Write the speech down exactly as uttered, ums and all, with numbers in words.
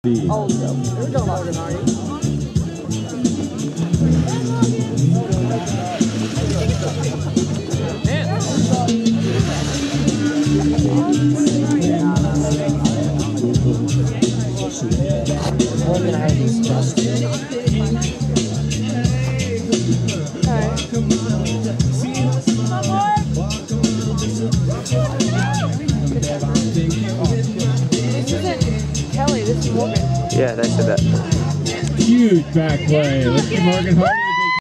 Oh, there we go, Morgan Harty. Morgan Harty's just Kelly, this is Morgan. Yeah, I said that. Huge back play. Let's see Morgan Harty.